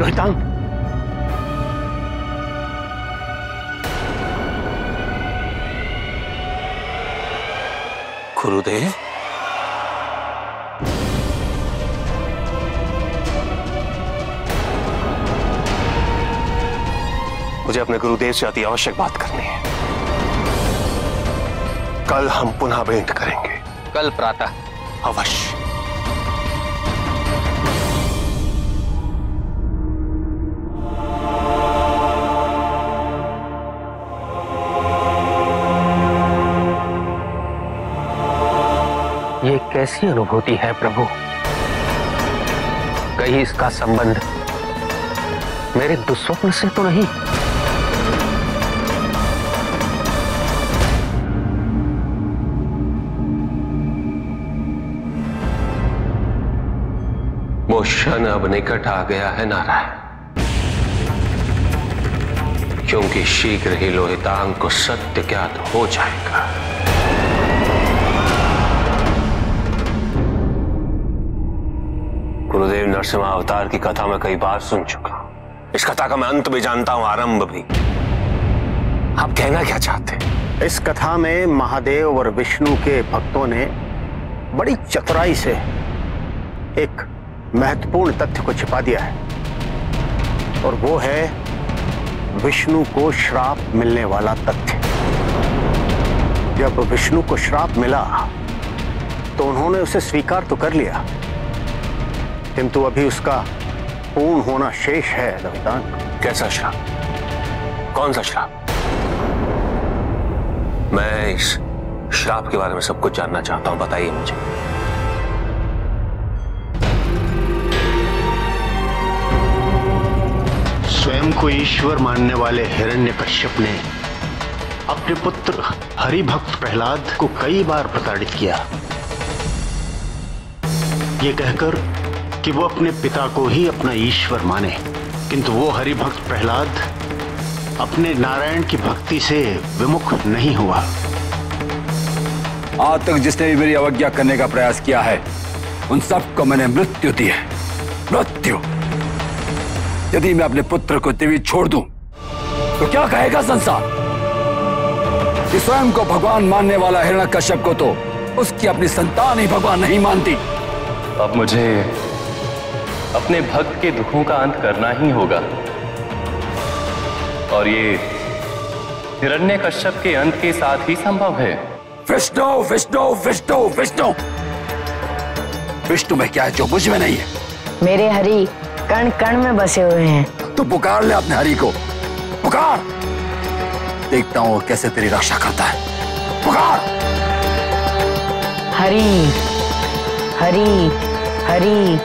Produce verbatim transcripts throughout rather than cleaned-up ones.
लोहितांग, गुरुदेव, मुझे अपने गुरुदेव से अति आवश्यक बात करनी है। कल हम पुनः भेंट करेंगे। कल प्रातः? अवश्य। ये कैसी अनुभूति है प्रभु? कहीं इसका संबंध मेरे दुस्वप्न से तो नहीं? वो क्षण अब निकट आ गया है नारायण, क्योंकि शीघ्र ही लोहितांग को सत्य ज्ञात हो जाएगा। गुरुदेव नरसिंह अवतार की कथा मैं कई बार सुन चुका हूं। इस कथा का मैं अंत भी जानता हूं, आरंभ भी। आप कहना क्या चाहते हैं? इस कथा में महादेव और विष्णु के भक्तों ने बड़ी चतुराई से एक महत्वपूर्ण तथ्य को छिपा दिया है, और वो है विष्णु को श्राप मिलने वाला तथ्य। जब विष्णु को श्राप मिला तो उन्होंने उसे स्वीकार तो कर लिया, किंतु अभी उसका पूर्ण होना शेष है। लोहितांग, कैसा श्राप? कौन सा श्राप? मैं इस श्राप के बारे में सब कुछ जानना चाहता हूं, बताइए मुझे। स्वयं को ईश्वर मानने वाले हिरण्यकश्यप ने अपने पुत्र हरिभक्त प्रहलाद को कई बार प्रताड़ित किया, ये कहकर कि वो अपने पिता को ही अपना ईश्वर माने, किंतु वो हरिभक्त प्रहलाद अपने नारायण की भक्ति से विमुख नहीं हुआ। आज तक जिसने भी मेरी अवज्ञा करने का प्रयास किया है, उन सबको मैंने मृत्यु दी है। मृत्यु। यदि मैं अपने पुत्र को दिव्य छोड़ दूं, तो क्या कहेगा संसार? कि स्वयं को भगवान मानने वाला हिरण्यकश्यप को तो उसकी अपनी संतान ही भगवान नहीं मानती। अब मुझे अपने भक्त के दुखों का अंत करना ही होगा, और ये हिरण्यकश्यप के अंत के साथ ही संभव है। विष्णु विष्णु विष्णु विष्णु विष्णु में क्या है जो मुझ में नहीं है? मेरे हरि कण कण में बसे हुए हैं। तो पुकार ले अपने हरि को, पुकार। देखता हूं कैसे तेरी रक्षा करता है। पुकार। हरि हरि हरि।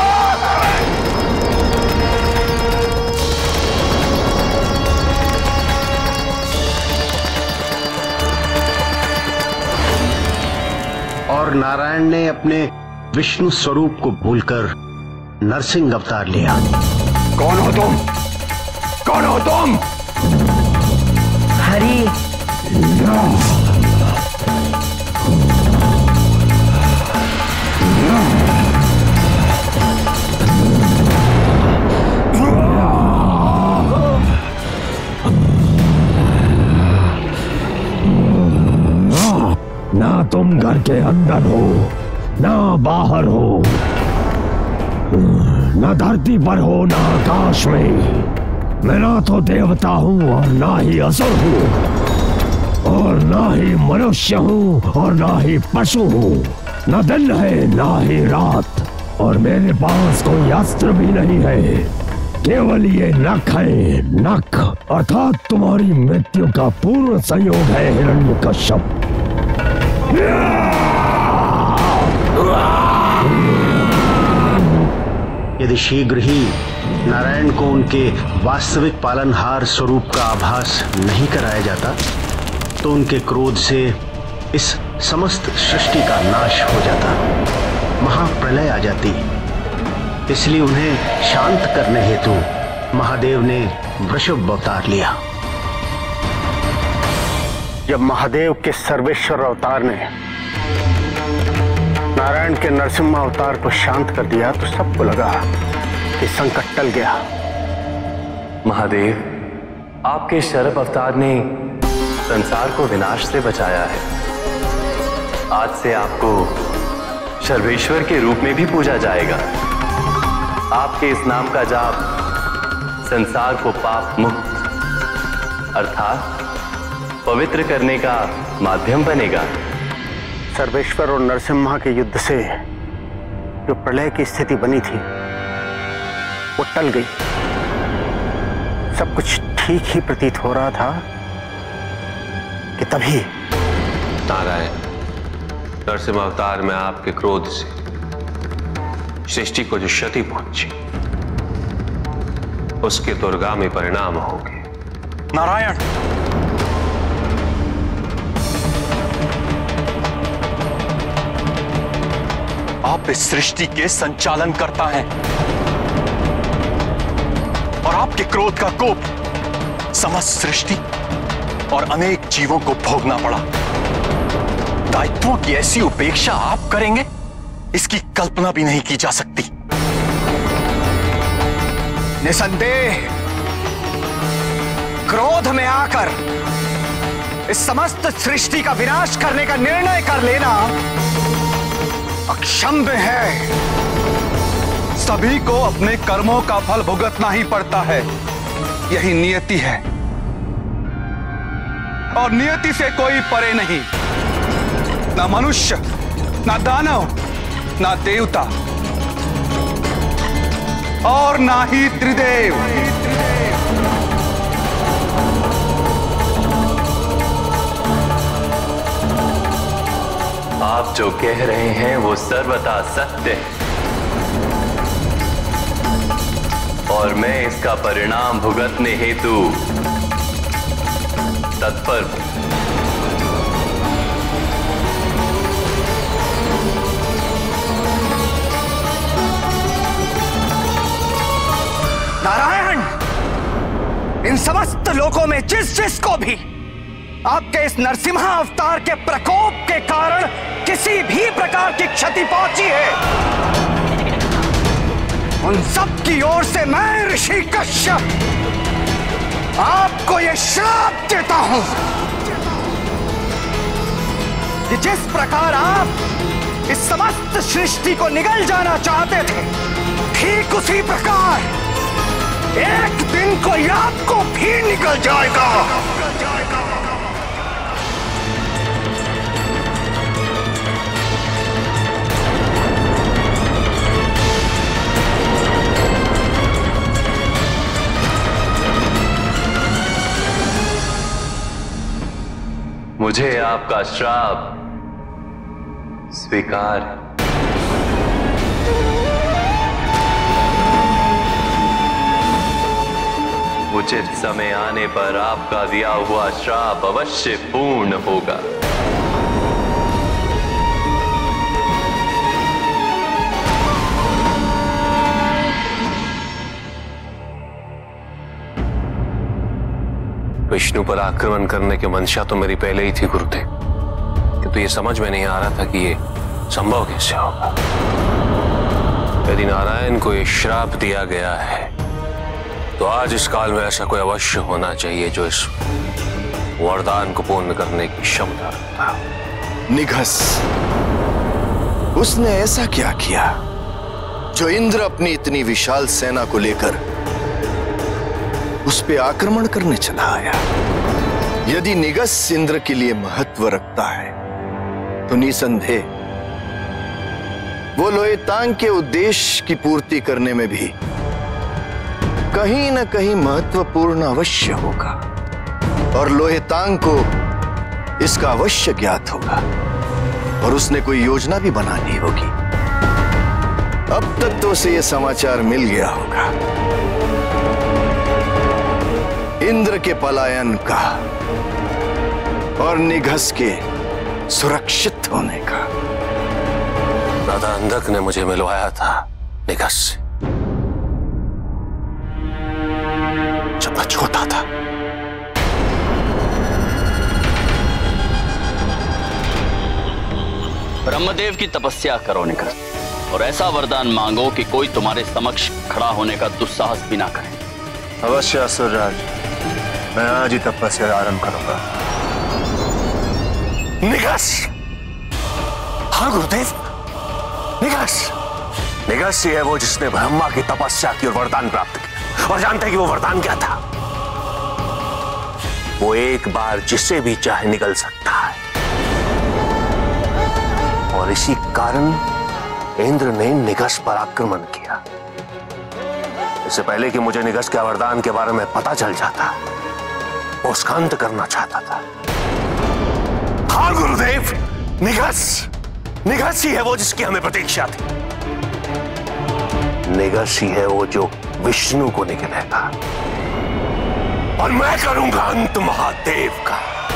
और नारायण ने अपने विष्णु स्वरूप को भूलकर नरसिंह अवतार लिया। कौन हो तुम? कौन हो तुम? हरि। ना तुम घर के अंदर हो, ना बाहर हो, ना धरती पर हो, ना आकाश में। मैं ना तो देवता हूँ और ना ही असुर हूँ, और ना ही मनुष्य हूँ और ना ही पशु हूँ। न दिन है ना ही रात, और मेरे पास कोई अस्त्र भी नहीं है। केवल ये नख है, नख, अर्थात तुम्हारी मृत्यु का पूर्ण संयोग है हिरण्यकश्यप। यदि शीघ्र ही नारायण को उनके वास्तविक पालनहार स्वरूप का आभास नहीं कराया जाता, तो उनके क्रोध से इस समस्त सृष्टि का नाश हो जाता, महाप्रलय आ जाती। इसलिए उन्हें शांत करने हेतु महादेव ने वृषभ अवतार लिया। जब महादेव के सर्वेश्वर अवतार ने नारायण के नरसिम्हा अवतार को शांत कर दिया, तो सबको लगा कि संकट टल गया, महादेव, आपके शरभ अवतार ने संसार को विनाश से बचाया है। आज से आपको सर्वेश्वर के रूप में भी पूजा जाएगा। आपके इस नाम का जाप संसार को पाप मुक्त अर्थात पवित्र करने का माध्यम बनेगा। सर्वेश्वर और नरसिम्हा के युद्ध से जो प्रलय की स्थिति बनी थी वो टल गई। सब कुछ ठीक ही प्रतीत हो रहा था कि तभी नारायण, नरसिम्हा अवतार में आपके क्रोध से सृष्टि को जो क्षति पहुंची उसके दुर्गामी परिणाम होंगे। नारायण, आप इस सृष्टि के संचालन करता हैं और आपके क्रोध का कोप समस्त सृष्टि और अनेक जीवों को भोगना पड़ा। दायित्वों की ऐसी उपेक्षा आप करेंगे, इसकी कल्पना भी नहीं की जा सकती। निसंदेह क्रोध में आकर इस समस्त सृष्टि का विनाश करने का निर्णय कर लेना अक्षम्य है। सभी को अपने कर्मों का फल भुगतना ही पड़ता है, यही नियति है और नियति से कोई परे नहीं। ना मनुष्य, ना दानव, ना देवता और ना ही त्रिदेव। आप जो कह रहे हैं वो सर्वथा सत्य है और मैं इसका परिणाम भुगतने हेतु तत्पर हूं। नारायण, इन समस्त लोकों में जिस जिस को भी आपके इस नरसिम्हा अवतार के प्रकोप के कारण किसी भी प्रकार की क्षति पहुंची है, उन सब की ओर से मैं ऋषि कश्यप आपको यह श्राप देता हूं कि जिस प्रकार आप इस समस्त सृष्टि को निगल जाना चाहते थे, ठीक उसी प्रकार एक दिन को आपको भी निकल जाएगा। मुझे आपका श्राप स्वीकार है। उचित समय आने पर आपका दिया हुआ श्राप अवश्य पूर्ण होगा। विष्णु पर आक्रमण करने की मंशा तो मेरी पहले ही थी गुरुदेव, किंतु ये समझ में नहीं आ रहा था कि ये संभव कैसे होगा। यदि नारायण को ये श्राप दिया गया है तो आज इस काल में ऐसा कोई अवश्य होना चाहिए जो इस वरदान को पूर्ण करने की क्षमता रखता। निघस, उसने ऐसा क्या किया जो इंद्र अपनी इतनी विशाल सेना को लेकर उस पे आक्रमण करने चला आया? यदि निगस इंद्र के लिए महत्व रखता है तो निसंदेह वो लोएतांग के उद्देश्य की पूर्ति करने में भी कहीं न कहीं महत्वपूर्ण अवश्य होगा और लोएतांग को इसका अवश्य ज्ञात होगा और उसने कोई योजना भी बनानी होगी। अब तक तो उसे यह समाचार मिल गया होगा इंद्र के पलायन का और निघस के सुरक्षित होने का। दादा अंधक ने मुझे मिलवाया था निघस से जब मैं छोटा था। ब्रह्मदेव की तपस्या करो निघस और ऐसा वरदान मांगो कि कोई तुम्हारे समक्ष खड़ा होने का दुस्साहस भी ना करे। अवश्य असुरराज, मैं आज ही तपस्या आरंभ करूंगा। निगस! हाँ गुरुदेव, निगस! निगस ही है वो जिसने ब्रह्मा की तपस्या की और वरदान प्राप्त किया। और जानते हैं कि वो वरदान क्या था? वो एक बार जिसे भी चाहे निगल सकता है। और इसी कारण इंद्र ने निगस पर आक्रमण किया। इससे पहले कि मुझे निगस के वरदान के बारे में पता चल जाता, वो उसका अंत करना चाहता था। हाँ गुरुदेव, निगस! निगस ही है वो जिसकी हमें प्रतीक्षा थी। निगस ही है वो जो विष्णु को निगलेगा। और मैं करूंगा अंत महादेव का।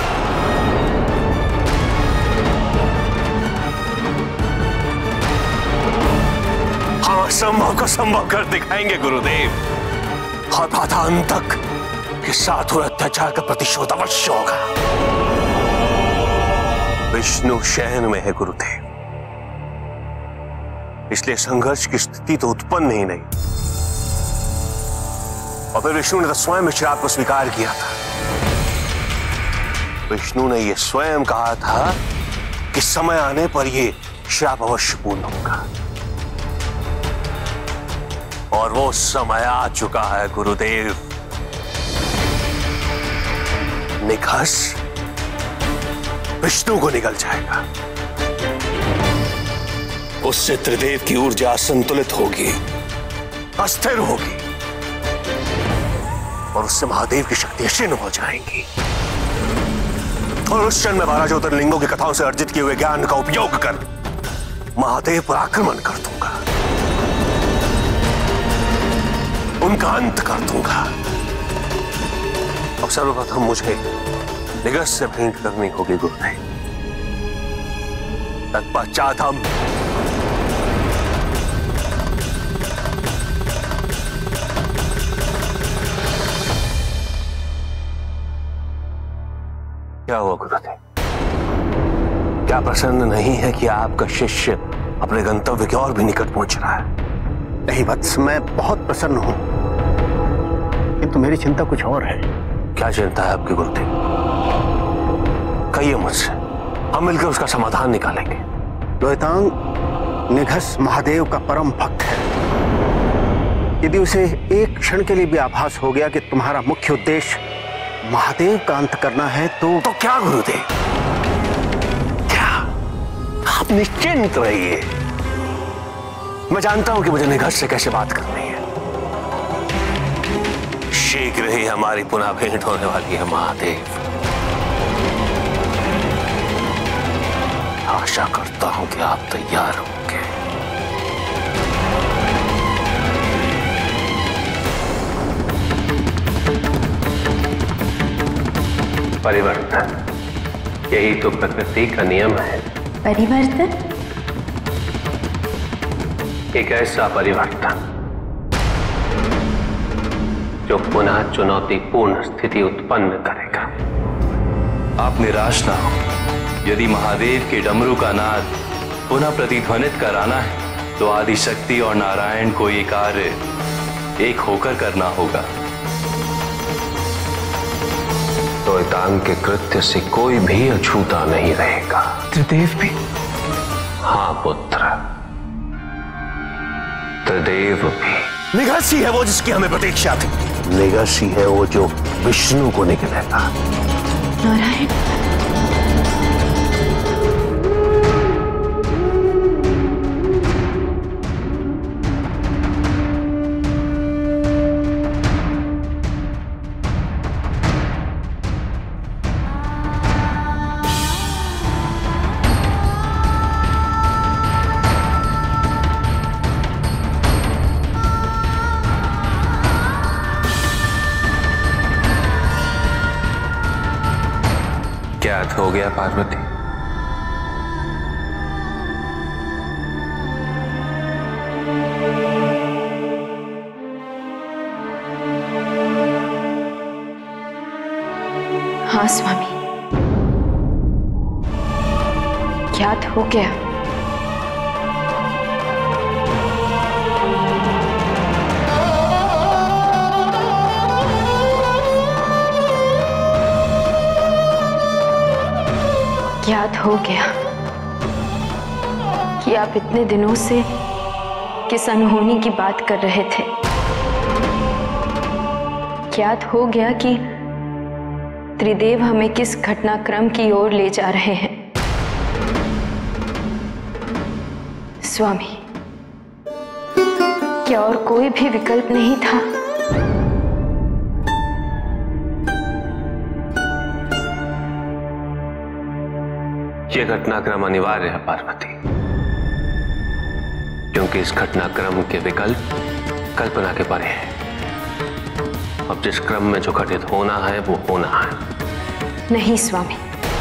हम असंभव को संभव कर दिखाएंगे गुरुदेव। और पातांतक के साथ हुए अत्याचार का प्रतिशोध अवश्य होगा। विष्णु शयन में है गुरुदेव, इसलिए संघर्ष की स्थिति तो उत्पन्न ही नहीं। और फिर विष्णु ने तो स्वयं इस श्राप को स्वीकार किया था। विष्णु ने यह स्वयं कहा था कि समय आने पर यह श्राप अवश्य पूर्ण होगा। और वो समय आ चुका है गुरुदेव। निगस विष्णु को निगल जाएगा। उससे त्रिदेव की ऊर्जा असंतुलित होगी, अस्थिर होगी। और उससे महादेव की शक्ति क्षीण हो जाएंगी। और उस क्षण में बारह ज्योतिर्लिंगों की कथाओं से अर्जित किए हुए ज्ञान का उपयोग कर महादेव पर आक्रमण कर दूंगा, उनका अंत कर दूंगा। अब सर्वप्रथम मुझे निगस से भेंट करनी होगी गुरुदेव। तत्पश्चात हम क्या हुआ गुरुदेव? क्या प्रसन्न नहीं है कि आपका शिष्य अपने गंतव्य के और भी निकट पहुंच रहा है? नहीं वत्स, मैं बहुत प्रसन्न हूं, किंतु मेरी चिंता कुछ और है। क्या चिंता है आपकी गुरुदेव? कहिए मुझसे, हम मिलकर उसका समाधान निकालेंगे। लोहितांग, निगस महादेव का परम भक्त है। यदि उसे एक क्षण के लिए भी आभास हो गया कि तुम्हारा मुख्य उद्देश्य महादेव का अंत करना है तो तो क्या गुरुदेव? क्या? आप निश्चिंत रहिए। मैं जानता हूं कि मुझे निगस से कैसे बात करनी है। शीघ्र ही हमारी पुनः भेंट होने वाली है महादेव। आशा करता हूं कि आप तैयार होंगे। परिवर्तन, यही तो प्रकृति का नियम है। परिवर्तन? एक ऐसा परिवर्तन जो पुनः चुनौतीपूर्ण स्थिति उत्पन्न करेगा। आप निराश ना हो। यदि महादेव के डमरू का नाद पुनः प्रतिध्वनित कराना है तो आदि शक्ति और नारायण को ये कार्य एक होकर करना होगा। लोहितांग के कृत्य से कोई भी अछूता नहीं रहेगा। त्रिदेव भी? हाँ पुत्र, त्रिदेव भी। निगस ही है वो जिसकी हमें प्रतीक्षा थी। निगस ही है वो जो विष्णु को निगलेगा। नारायण? ज्ञात हो गया पार्वती? हाँ स्वामी, ज्ञात हो गया। ज्ञात हो गया कि आप इतने दिनों से किस अनहोनी की बात कर रहे थे। ज्ञात हो गया कि त्रिदेव हमें किस घटनाक्रम की ओर ले जा रहे हैं। स्वामी, क्या और कोई भी विकल्प नहीं था? यह घटनाक्रम अनिवार्य है पार्वती, क्योंकि इस घटनाक्रम के विकल्प कल्पना के परे हैं। अब जिस क्रम में जो घटित होना है वो होना है। नहीं स्वामी,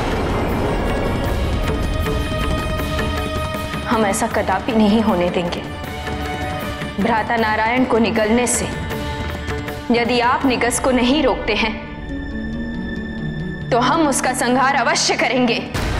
हम ऐसा कदापि नहीं होने देंगे। भ्राता नारायण को निगलने से यदि आप निगस को नहीं रोकते हैं तो हम उसका संहार अवश्य करेंगे।